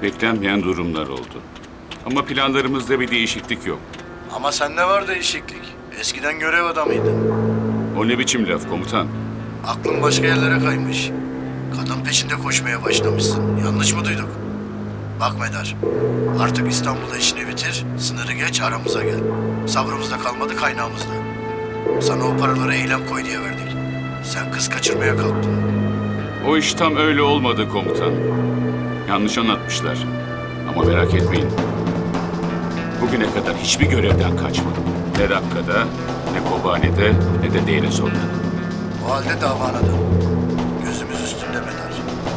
Beklenmeyen durumlar oldu. Ama planlarımızda bir değişiklik yok. Ama sende var değişiklik. Eskiden görev adamıydın. O ne biçim laf komutan? Aklın başka yerlere kaymış. Kadın peşinde koşmaya başlamışsın. Yanlış mı duyduk? Bak Medar, artık İstanbul'da işini bitir, sınırı geç, aramıza gel. Sabrımızda kalmadı, kaynağımızda. Sana o paraları eylem koy diye verdik. Sen kız kaçırmaya kalktın. O iş tam öyle olmadı komutan. Yanlış anlatmışlar. Ama merak etmeyin. Bugüne kadar hiçbir görevden kaçmadım. Ne Rakka'da, ne Kobani'de, ne de Deiresor'da. O halde davana dön. Gözümüz üstünde Medar.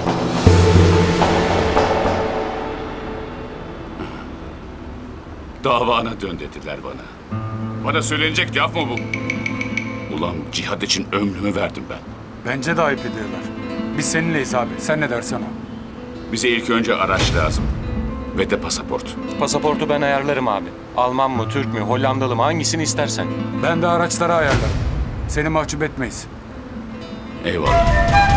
Davana dön dediler bana. Bana söylenecek laf mı bu? Ulan cihad için ömrümü verdim ben. Bence de ayıp ediyorlar. Biz seninleyiz abi. Sen ne dersen o. Bize ilk önce araç lazım. Ve de pasaport. Pasaportu ben ayarlarım abi. Alman mı, Türk mü, Hollandalı mı hangisini istersen. Ben de araçları ayarlarım. Seni mahcup etmeyiz. Eyvallah.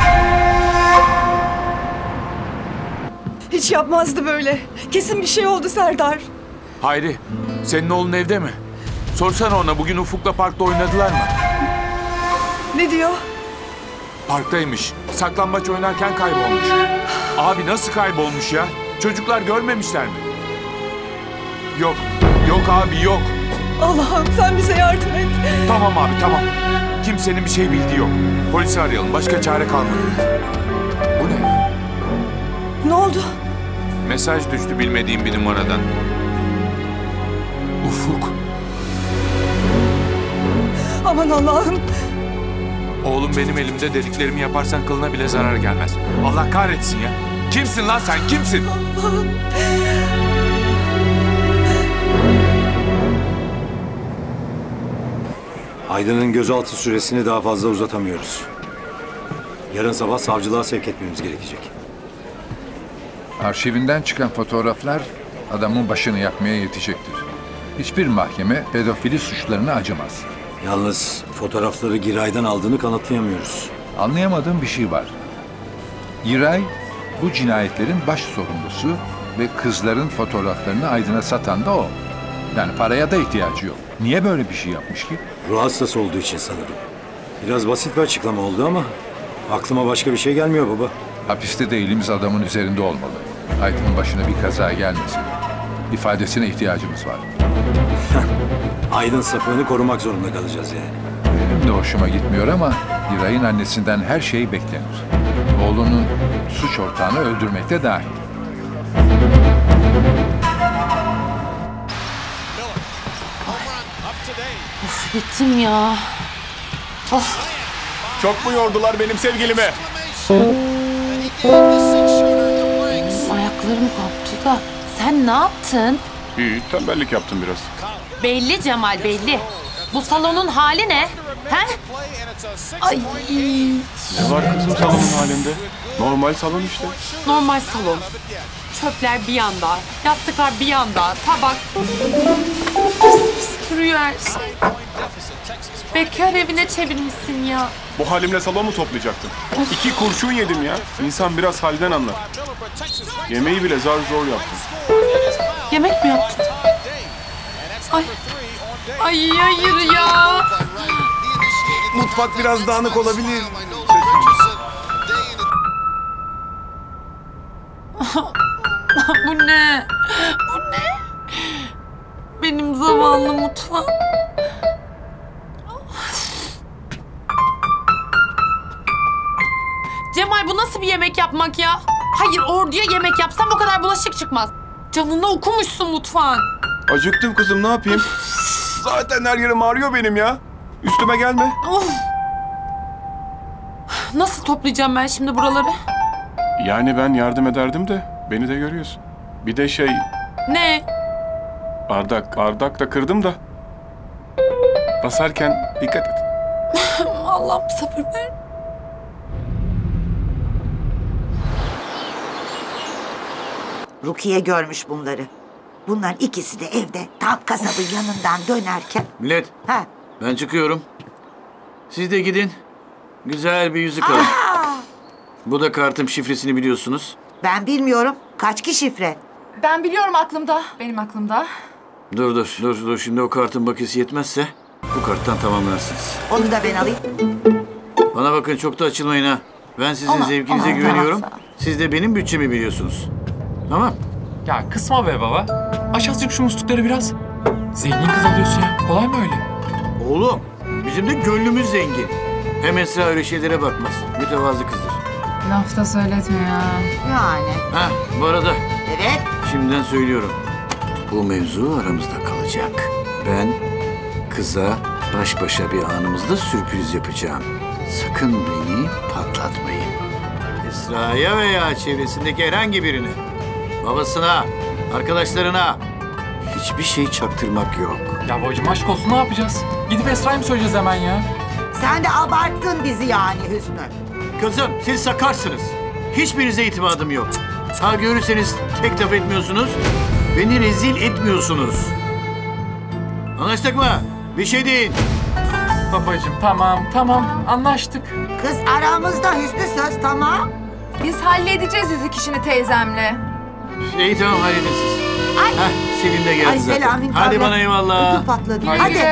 Hiç yapmazdı böyle. Kesin bir şey oldu Serdar. Hayri, senin oğlun evde mi? Sorsana ona, bugün Ufuk'la parkta oynadılar mı? Ne diyor? Parktaymış. Saklambaç oynarken kaybolmuş. Abi nasıl kaybolmuş ya? Çocuklar görmemişler mi? Yok. Yok abi yok. Allah'ım sen bize yardım et. Tamam abi tamam. Kimsenin bir şey bildiği yok. Polisi arayalım. Başka çare kalmadı. Bu ne? Ne oldu? Mesaj düştü bilmediğim bir numaradan. Ufuk. Aman Allah'ım. Oğlum benim elimde, dediklerimi yaparsan kılına bile zarar gelmez. Allah kahretsin ya. Kimsin lan sen, kimsin? Allah'ım. Aydın'ın gözaltı süresini daha fazla uzatamıyoruz. Yarın sabah savcılığa sevk etmemiz gerekecek. Arşivinden çıkan fotoğraflar adamın başını yakmaya yetecektir. Hiçbir mahkeme pedofili suçlarına acımaz. Yalnız fotoğrafları Giray'dan aldığını kanıtlayamıyoruz. Anlayamadığım bir şey var. Giray bu cinayetlerin baş sorumlusu ve kızların fotoğraflarını Aydın'a satan da o. Yani paraya da ihtiyacı yok. Niye böyle bir şey yapmış ki? Ruh hastası olduğu için sanırım. Biraz basit bir açıklama oldu ama aklıma başka bir şey gelmiyor baba. Hapiste de elimiz adamın üzerinde olmalı. Aydın'ın başına bir kaza gelmesin. İfadesine ihtiyacımız var. Aydın sapığını korumak zorunda kalacağız yani. Benim de hoşuma gitmiyor ama Giray'ın annesinden her şey beklenir. Oğlunun suç ortağını öldürmekte dahil. Of bittim ya. Of. Çok mu yordular benim sevgilimi? Ayaklarım koptu da. Sen ne yaptın? İyi, tembellik yaptım biraz. Belli Cemal belli. Bu salonun hali ne? He? Ay. Ne var kızım salonun halinde? Normal salon işte. Normal salon. Çöpler bir yanda, yastıklar bir yanda, tabak. Pis duruyor her şey. Bekar evine çevirmişsin ya. Bu halimle salon mu toplayacaktın? 2 kurşun yedim ya. İnsan biraz halden anlar. Yemeği bile zar zor yaptım. Yemek mi yaptın? Ay. Ay hayır ya. Mutfak biraz dağınık olabilir. Bu ne? Bu ne? Benim zavallı mutfağım. Cemal bu nasıl bir yemek yapmak ya? Hayır orduya yemek yapsam bu kadar bulaşık çıkmaz. Canını okumuşsun mutfağın. Acıktım kızım ne yapayım? Zaten her yerim ağrıyor benim ya. Üstüme gelme. Of. Nasıl toplayacağım ben şimdi buraları? Yani ben yardım ederdim de beni de görüyorsun. Bir de şey... Ne? Bardak da kırdım da. Basarken dikkat et. Allah'ım sabır ver. Rukiye görmüş bunları. Bunların ikisi de evde tam kasabın yanından dönerken... Millet, Ha. ben çıkıyorum. Siz de gidin. Güzel bir yüzük alın. Bu da kartım, şifresini biliyorsunuz. Ben bilmiyorum. Kaç ki şifre? Ben biliyorum aklımda. Benim aklımda. Dur. Şimdi o kartın bakiyesi yetmezse bu karttan tamamlarsınız. Onu da ben alayım. Bana bakın, çok da açılmayın ha. Ben sizin zevkinize güveniyorum. Siz de benim bütçemi biliyorsunuz. Tamam. Ya kısma be baba. Aç azıcık şu muslukları biraz. Zengin kız alıyorsun ya. Kolay mı öyle? Oğlum, bizim de gönlümüz zengin. Hem Esra öyle şeylere bakmaz. Mütevazı kızdır. Laf da söyletme ya. Yani. Ha, bu arada Evet. şimdiden söylüyorum. Bu mevzu aramızda kalacak. Ben kıza baş başa bir anımızda sürpriz yapacağım. Sakın beni patlatmayın. Esra'ya veya çevresindeki herhangi birine, babasına, arkadaşlarına hiçbir şey çaktırmak yok. Ya babacığım aşk olsun, ne yapacağız? Gidip Esra'ya mı söyleyeceğiz hemen ya? Sen de abarttın bizi yani Hüsnü. Kızım, siz sakarsınız. Hiçbirinize itimadım yok. Ha görürseniz tek laf etmiyorsunuz, beni rezil etmiyorsunuz. Anlaştık mı? Bir şey değil. Babacığım tamam anlaştık. Kız aramızda Hüsnü söz, tamam. Biz halledeceğiz yüzük işini teyzemle. İyi tamam, halledin siz. Ay. Heh, Selin de geldi Ay zaten. Selami. Hadi bana eyvallah. Ödüm patladı. Hadi. Hadi.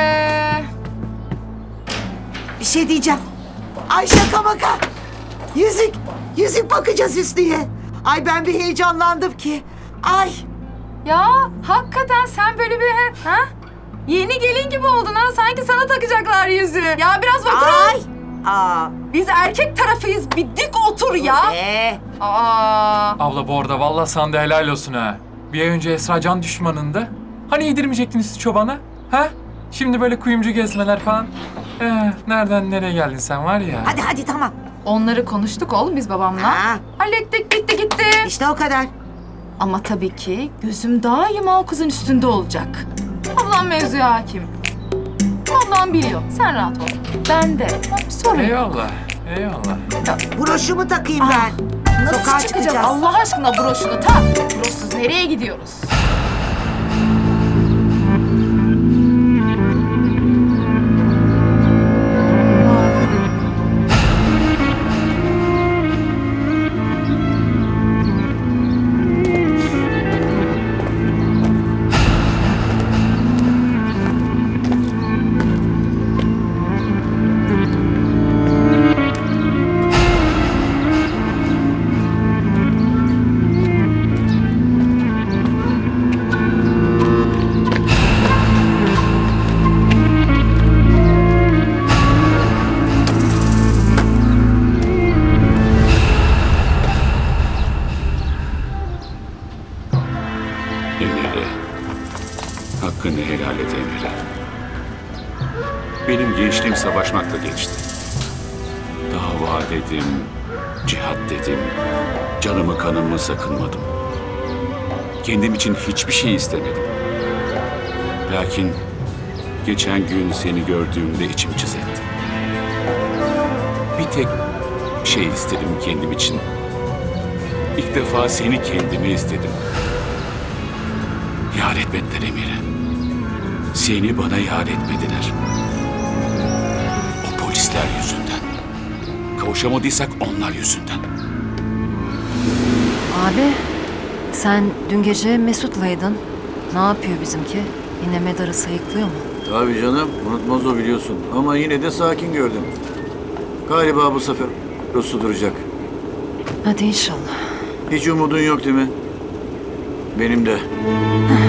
Bir şey diyeceğim. Ay şaka maka. Yüzük bakacağız Hüsnü'ye. Ay ben bir heyecanlandım ki. Ay. Ya hakikaten sen böyle bir ha? Yeni gelin gibi oldun ha. Sanki sana takacaklar yüzüğü. Ya biraz otur. Ay. Aa. Biz erkek tarafıyız. Bir dik otur ya. Aa. Abla bu arada vallahi sana da helal olsun ha. Bir ay önce Esra can düşmanındı. Hani yedirmeyecektiniz siz çobana? Ha? Şimdi böyle kuyumcu gezmeler falan. Nereden nereye geldin sen var ya. Hadi tamam. Onları konuştuk oğlum biz babamla. Ha. Hallettik, bitti gitti. İşte o kadar. Ama tabii ki gözüm daima o kızın üstünde olacak. Ablam mevzuya hakim. Ablam biliyor. Sen rahat ol. Ben de. Sorun yok. Eyvallah. Broşumu takayım ben. Nasıl Sokağa çıkacağız? çıkacağız. Allah aşkına broşunu tak. Broşsuz nereye gidiyoruz? Emir'e, hakkını helal et Emir'e. Benim gençliğim savaşmakla geçti. Dava dedim, cihat dedim, canımı kanımı sakınmadım. Kendim için hiçbir şey istemedim. Lakin geçen gün seni gördüğümde içim cız etti. Bir tek şey istedim kendim için. İlk defa seni kendime istedim. Yar etmediler Emir'e. Seni bana yar etmediler. O polisler yüzünden. Kavuşamadıysak onlar yüzünden. Abi, sen dün gece Mesut'laydın. Ne yapıyor bizimki? Yine medarı sayıklıyor mu? Tabii canım, unutmaz o biliyorsun. Ama yine de sakin gördüm. Galiba bu sefer Rus'u duracak. Hadi inşallah. Hiç umudun yok değil mi? Benim de.